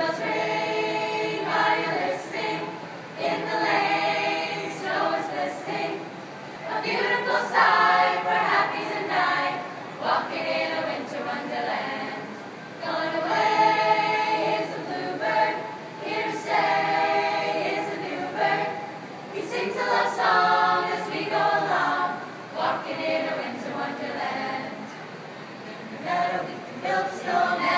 bells ring, are you listening? In the lane, snow is glistening. A beautiful sight, we're happy tonight, walking in a winter wonderland. Gone away is the bluebird, here to stay is the new bird. He sings a love song as we go along, walking in a winter wonderland. In the meadow we can build a snowman.